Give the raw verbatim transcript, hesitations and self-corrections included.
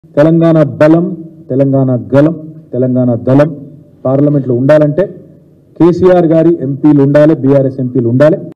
తెలంగాణ బలం, తెలంగాణ గలం, తెలంగాణ దళం పార్లమెంట్లో ఉండాలంటే కేసీఆర్ గారి ఎంపీలు ఉండాలి, బీఆర్ఎస్ ఎంపీలు ఉండాలి.